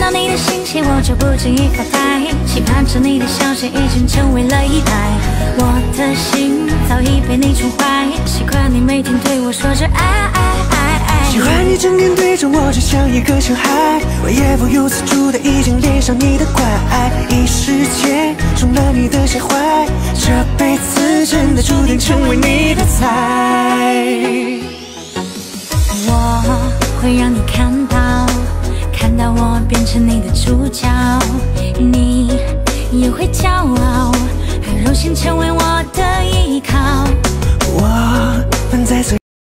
到你的信息，我就不经意发呆，期盼着你的消息已经成为了依赖。我的心早已被你宠坏，习惯你每天对我说着爱爱爱爱。 喜欢你整天对着我就像一个小孩，我也不由自主的已经恋上你的怪，一时间中了你的邪坏，这辈子真的注定成为你的菜。 我会让你看到我变成你的主角，你也会骄傲，很荣幸成为我的依靠。 我们在。